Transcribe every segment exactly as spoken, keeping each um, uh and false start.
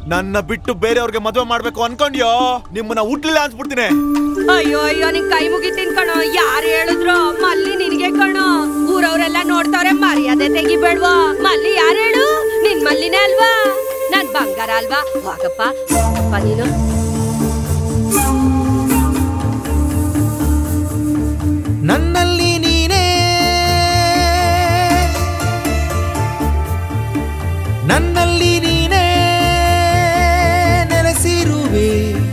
ನನ್ನ ಬಿಟ್ಟು ಬೇರೆಯವ್ರಿಗೆ ಮದುವೆ ಮಾಡ್ಬೇಕು ಅನ್ಕೊಂಡ್ಯೋ ನಿಮ್ಮನ್ನ ಹುಟ್ಲಿಲ್ಲ ಅನ್ಸ್ಬಿಡ್ತೀನಿ. ಅಯ್ಯೋ ಅಯ್ಯೋ ನಿನ್ ಕೈ ಮುಗಿತೀನಿ ಕಣೋ. ಯಾರು ಹೇಳಿದ್ರು ಮಲ್ಲಿ ನಿನ್ಗೆ ಕಣೋ. ಊರವ್ರೆಲ್ಲ ನೋಡ್ತಾವ್ರೆ, ಮರ್ಯಾದೆ ತೆಗಿಬೇಡ್ವಾ. ಮಲ್ಲಿ ಯಾರು ಹೇಳು? ನಿನ್ ಮಲ್ಲಿನೇ ಅಲ್ವಾ? ನನ್ ಬಂಗಾರ ಅಲ್ವಾ? ಹೋಗಪ್ಪ ಹೋಗಪ್ಪ ನೀನು. ನನ್ನಲ್ಲಿ ನೀನೇ, ನನ್ನಲ್ಲಿ ನೀನೇ ನೆಲೆಸಿರುವೆ.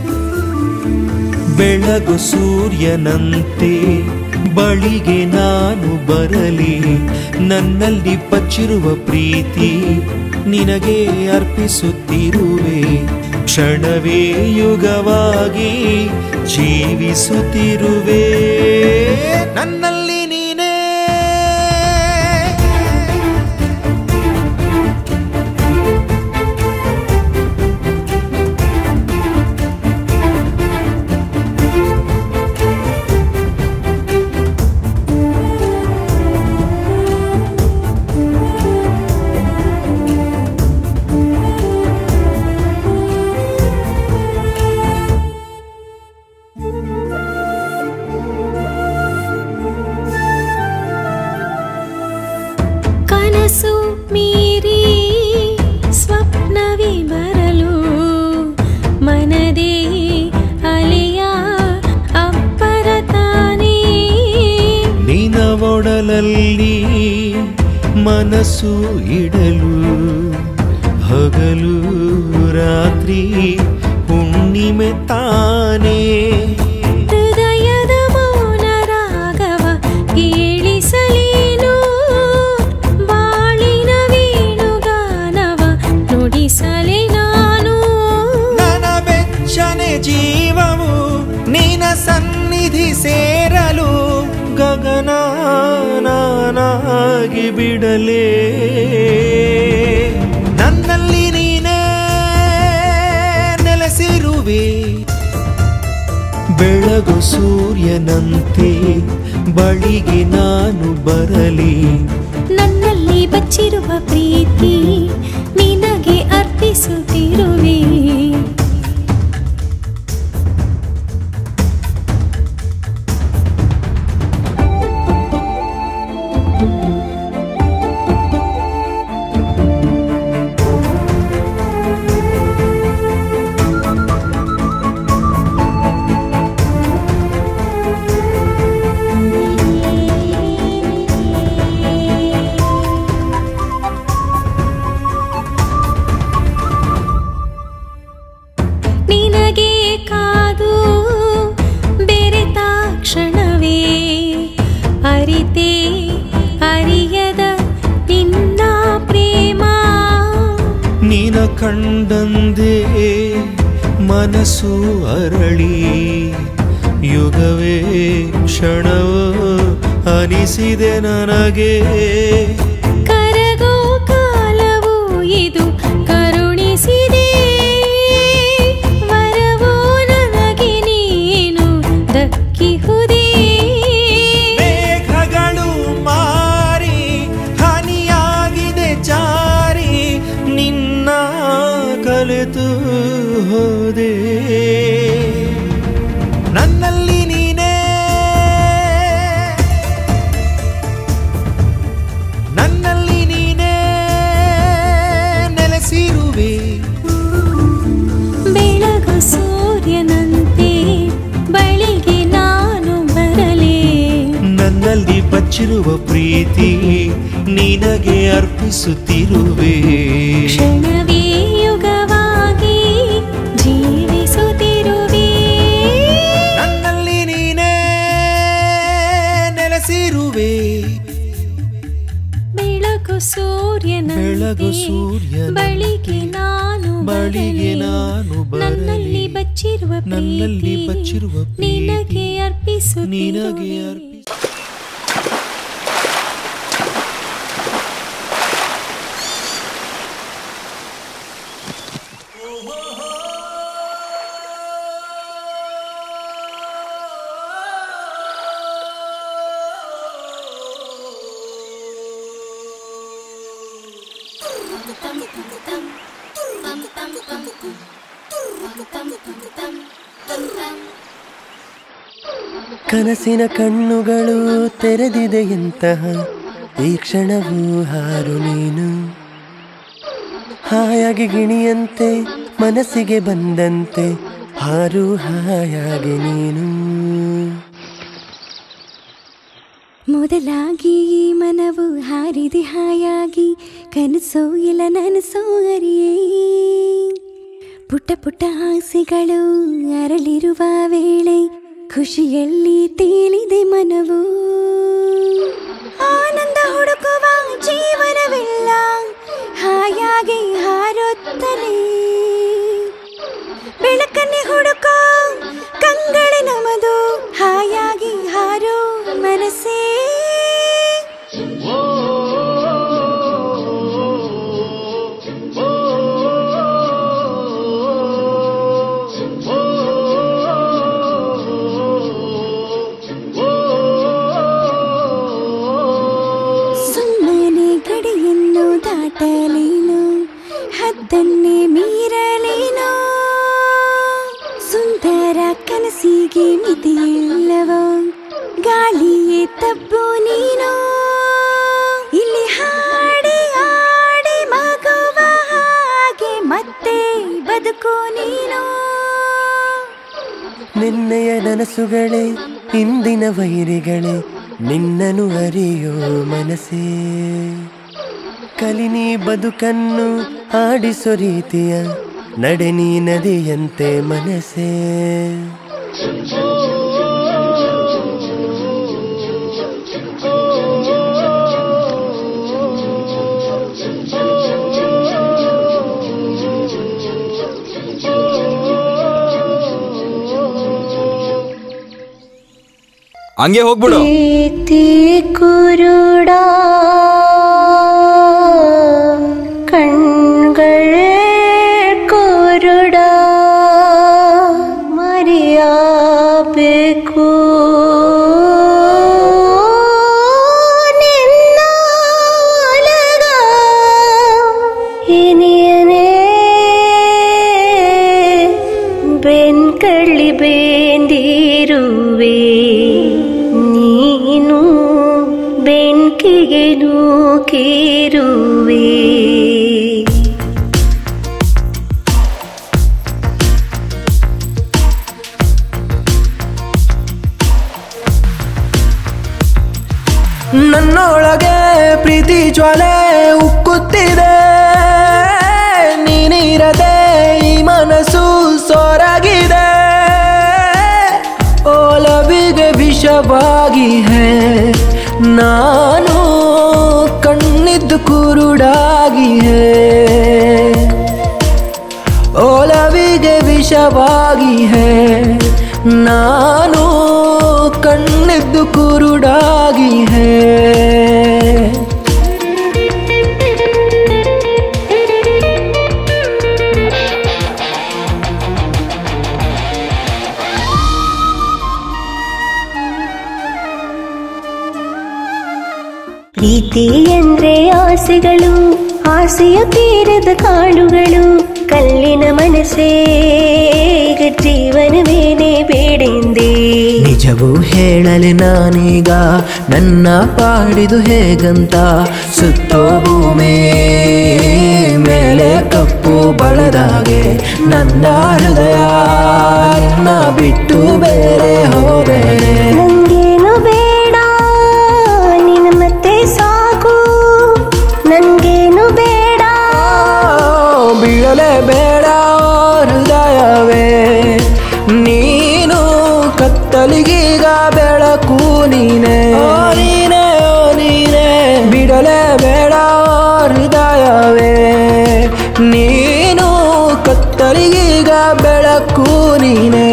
ಬೆಳಗು ಸೂರ್ಯನಂತೆ ಬಳಿಗೆ ನಾನು ಬರಲಿ. ನನ್ನಲ್ಲಿ ಬಚ್ಚಿರುವ ಪ್ರೀತಿ ನಿನಗೆ ಅರ್ಪಿಸುತ್ತಿರುವೆ. ಕ್ಷಣವೇ ಯುಗವಾಗಿ ಜೀವಿಸುತ್ತಿರುವೆ. ನನ್ನಲ್ಲಿ ನೀನೇ, ಕನಸು ಮೀರಿ ಸ್ವಪ್ನವೇ ಬರಲು ಮನದೇ ಅಲೆಯ ಅಪ್ಪರ ತಾನೇ. ನಿನ ಒಡಲಲ್ಲಿ ಮನಸ್ಸು ಇಡಲು ಹಗಲು ರಾತ್ರಿ ಹುಣ್ಣಿಮೆ ತಾನೇ. ಹೃದಯದ ಮೌನ ರಾಗವ ಕೇಳಿಸಲೇನು, ಬಾಳಿನ ವೇಣುಗಾನವ ನುಡಿಸಲೇ ನಾನು. ನನ್ನ ಬೆಚ್ಚನೆ ಜೀವವು ನಿನ ಸನ್ನಿಧಿ ಸೇರಲು ಗಗನ ನಾನಾಗಿ ಬಿಡಲೇ. ನನ್ನಲ್ಲಿ ನೀನೇ ನೆಲೆಸಿರುವೆ. ಬೆಳಗು ಸೂರ್ಯನಂತೆ ಬಳಿಗೆ ನಾನು ಬರಲಿ. ನನ್ನಲ್ಲಿ ಬಚ್ಚಿರುವ ಪ್ರೀತಿ ನಿನಗೆ ಅರ್ಪಿಸುತ್ತಿರುವೆ. ನಿನಗೆ ಕಾದು ಬೆರೆತ ಕ್ಷಣವೇ ಅರಿತೆ ಅರಿಯದ ನಿನ್ನ ಪ್ರೇಮ. ನಿನ ಕಂಡಂದೇ ಮನಸ್ಸು ಅರಳಿ ಯುಗವೇ ಕ್ಷಣವೋ ಅನಿಸಿದೆ ನನಗೆ. ಕರಗೋ ಕಾಲವು ಇದು ಕರುಣಿಸಿದೆ. ವರವೋ ನನಗೆ ನೀನು ದಕ್ಕಿಹುದೇ. ಮೇಘಗಳು ಮಾರಿ ಹನಿಯಾಗಿದೆ ಜಾರಿ ನಿನ್ನ ಕಲೆತು ಹೋದೆ. ನನ್ನಲ್ಲಿ ನೀನೇ, ನನ್ನಲ್ಲಿ ನೀನೇ ನೆಲೆಸಿರುವೆ. ಬೆಳಗು ಸೂರ್ಯನಂತೆ ಬಳಿಗೆ ನಾನು ಬರಲೇ. ನನ್ನಲ್ಲಿ ಬಚ್ಚಿರುವ ಪ್ರೀತಿ ನಿನಗೆ ಅರ್ಪಿಸುತ್ತಿರುವೆ. ಕ್ಷಣವೇ ಯುಗವಾಗಿ ಜೀವಿಸುತ್ತಿರುವೆ. ನನ್ನಲ್ಲಿ ನೀನೇ ನೆಲೆಸಿರುವೆ. ಬೆಳಗು ಸೂರ್ಯನಂತೆ ಬೆಳಗು ಸೂರ್ಯನಂತೆ ಬಳಿಗೆ ನಾನು ಬಳಿಗೆ ನಾನು ಬರಲಿ. ನನ್ನಲ್ಲಿ ಬಚ್ಚಿರುವ ನನ್ನಲ್ಲಿ ಬಚ್ಚಿರುವ ಪ್ರೀತಿ ನಿನಗೆ ಅರ್ಪಿಸುತ್ತಿರುವೆ. ನಿನಗೆ ಅರ್ಪಿಸು. Bum bum bum bum bum bum bum ಕನಸಿನ ಕಣ್ಣುಗಳು ತೆರೆದಿದೆಯಂತಹ ಈ ಕ್ಷಣವೂ ಹಾರು ನೀನು ಹಾಯಾಗಿ ಗಿಣಿಯಂತೆ ಮನಸ್ಸಿಗೆ ಬಂದಂತೆ ಹಾರು ಹಾಯಾಗಿ ನೀನು ಮೊದಲಾಗಿ ಈ ಮನವು ಹಾರಿದೆ ಹಾಯಾಗಿ ಕನಸೋ ಇಲ್ಲ ನನಸೋ ಅರಿಯೇ ಪುಟ್ಟ ಪುಟ್ಟ ಆಸೆಗಳು ಅರಳಿರುವ ವೇಳೆ ಖುಷಿಯಲ್ಲಿ ತೇಲಿದೆ ಮನವು ಆನಂದ ಹುಡುಕುವ ಜೀವನವಿಲ್ಲ ಹಾಯಾಗಿ ಹಾರುತ್ತಲೇ ಬೆಳಕನ್ನೇ ಹುಡುಕೋ ಕಂಗಳೆ ನಮದು ಹಾಯಾಗಿ ಹಾರೋ ಮನಸ್ಸೇ ಸುಮ್ಮನೆ ಗಡಿಯನ್ನು ದಾಟಲೇನು ಹದ್ದನ್ನೇ ಮೀರಲೇನೋ ಸುಂದರ ಕನಸಿಗೆ ಮಿತಿಯಿಲ್ಲವೋ ಗಾಳಿಯೇ ತಬ್ಬು ನೀನು ಇಲ್ಲಿ ಹಾಡಿ ಹಾಡಿ ಮಗುವ ಹಾಗೆ ಮತ್ತೆ ಬದುಕು ನೀನು ನಿನ್ನೆಯ ನನಸುಗಳೇ ಇಂದಿನ ವೈರಿಗಳೇ ನಿನ್ನನು ಅರಿಯೋ ಮನಸ್ಸೇ ಕಲಿನಿ ಬದುಕನ್ನು ಆಡಿಸೋ ರೀತಿಯ ನಡೆ ನೀ ನದಿಯಂತೆ ಮನಸ್ಸೇ ಹಂಗೆ ಹೋಗ್ಬಿಡು ಕುರುಡ ಕಣ್ಗಳ ಕುರುಡ ಮರೆಯಬೇಕು ನಿನ್ನ ಒಲಗ ಏನೇನೇ ಬೆನ್ಕಳ್ಳಿ ಬೆಂದಿರುವೆ ನೀನು ಬೆಂಕಿಗೆ ನೂಕಿರುವೆ ನನ್ನೊಳಗೆ ಪ್ರೀತಿ ಜ್ವಾಲೆ ಉಕ್ಕುತ್ತಿದೆ ನೀನಿರದೆ ಈ ಮನಸ್ಸು ಸೊರಗಿದೆ ಓಲವಿಗೆ ವಿಷವಾಗಿ ಹೇ ನಾನು ಕಣ್ಣಿದ್ದು ಕುರುಡಾಗಿ ಹೇ ಓಲವಿಗೆ ವಿಷವಾಗಿ ಹೇ ನಾನು ಕಣ್ಣಿದ್ದು ಕುರುಡಾಗಿ ಹೇ ಪ್ರೀತಿ ಎಂದ್ರೆ ಆಸೆಗಳು ಆಸೆಯ ತೀರದ ಕಾಡುಗಳು ಕಲ್ಲಿನ ಮನಸ್ಸೇ ಜೀವನವೇನೆ ಬೇಡೆಂದೇ ನಿಜವೂ ಹೇಳಲೆ ನಾನೀಗ ನನ್ನ ಪಾಡಿದು ಹೇಗಂತ ಸುತ್ತೋ ಭೂಮಿ ಮೇಲೆ ಕಪ್ಪು ಬಳದಾಗೆ ನನ್ನ ಹೃದಯ ನಿನ್ನ ಬಿಟ್ಟು ಬೇರೆ ಹೋದೆ ನಂಗೇನು ಬೇಡ ನಿನ್ನ ಮತ್ತೆ ಸಾಕು ನಂಗೇನು ಬೇಡ ಬೀಳಲೇ ಬೇಡ ಹೃದಯವೇ ನೀನು ಕತ್ತಲಿಗೀಗ ಬೆಳಕು ನೀನೆ ನೀನೆ ನೀನೆ ಬಿಡಲೇ ಬೇಡ ಹೃದಯವೇ ನೀನು ಕತ್ತಲಿಗೀಗ ಬೆಳಕು ನೀನೆ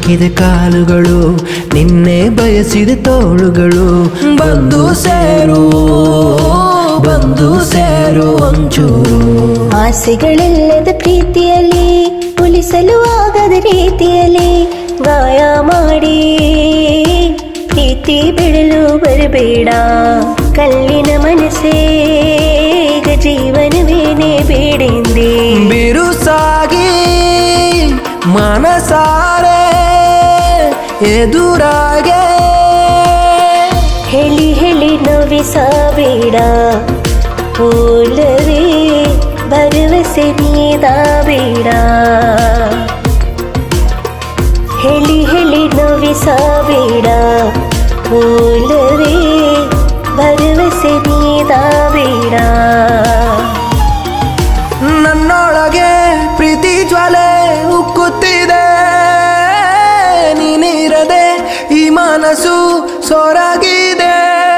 ಹುಡುಕಿದ ಕಾಲುಗಳು ನಿನ್ನೆ ಬಯಸಿದ ತೋಳುಗಳು ಬಂದು ಸೇರು ಬಂದು ಸೇರು ಒಂಚೂರು ಆಸೆಗಳಿಲ್ಲದ ಪ್ರೀತಿಯಲ್ಲಿ ಉಳಿಸಲು ಆಗದ ರೀತಿಯಲ್ಲಿ ಗಾಯ ಮಾಡಿ ಪ್ರೀತಿ ಬಿಡಲು ಬರಬೇಡ ಕಲ್ಲಿನ ಮನಸ್ಸೇ ಜೀವನವೇನೆ ಬೇಡೆಂದೇ ಬಿರುಸಾಗಿ ಮನಸಾರೆ ಎದುರಾಗೆ ಹೇಳಿ ಹೇಳಿ ನೋವಿಸಬೇಡ ಓಲವೇ ಭರವಸೆ ನೀಡಬೇಡ ಹೇಳಿ ಹೇಳಿ ನೋವಿಸಬೇಡ ಓಲವೇ ಭರವಸೆ ನೀಡಬೇಡ ನನ್ನೊಳಗೆ ಪ್ರೀತಿ ಜ್ವಾಲೆ ಉಕ್ಕುತ್ತಿದೆ ನೀನಿರದೆ ಈ ಮನಸ್ಸು ಸೊರಗಿದೆ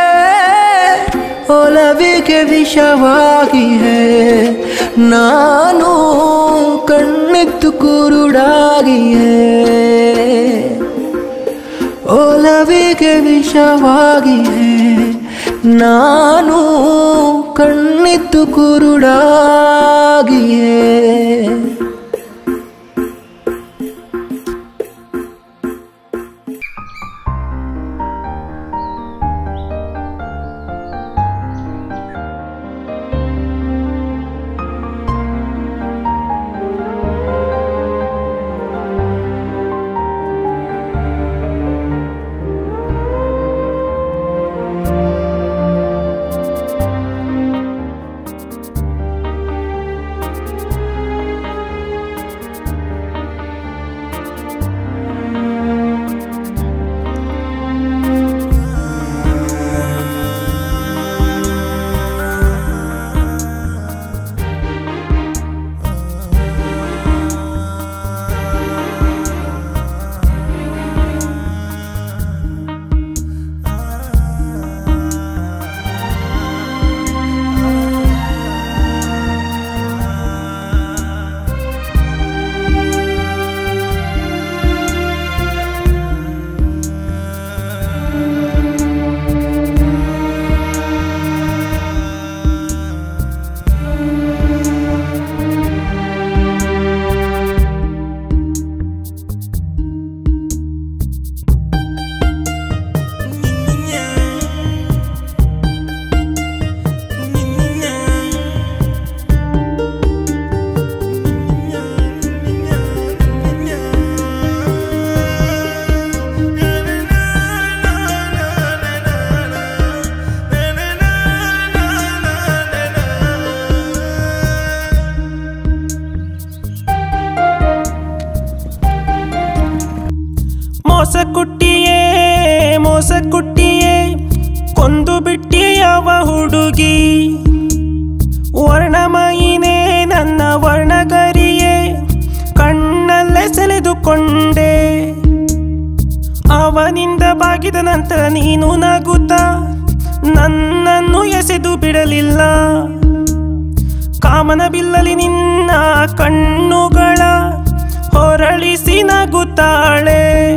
ಒಲವಿಗೆ ವಿಷವಾಗಿ ಹೇ ನಾನು ಕಣ್ಣಿತ್ತು ಕುರುಡಾಗಿ ಹೇ ಒಲವಿಗೆ ವಿಷವಾಗಿ ಹೇ ನಾನು ಕಣ್ಣಿತ್ತು ಕುರುಡಾಗಿ ಹೇ ಮೋಸ ಕುಟ್ಟಿಯೇ ಮೋಸ ಕುಟ್ಟಿಯೇ ಕೊಂದು ಬಿಟ್ಟಿಯವ ಹುಡುಗಿ ವರ್ಣಮಯಿನೇ ನನ್ನ ವರ್ಣಗರಿಯೇ ಕಣ್ಣಲ್ಲೇ ಸೆಳೆದುಕೊಂಡೆ ಅವನಿಂದ ಬಾಗಿದ ನಂತರ ನೀನು ನಗುತ್ತಾ ನನ್ನನ್ನು ಎಸೆದು ಬಿಡಲಿಲ್ಲ ಕಾಮನ ಬಿಲ್ಲಲಿ ನಿನ್ನ ಕಣ್ಣುಗಳ ಹೊರಳಿಸಿ ನಗುತ್ತಾಳೆ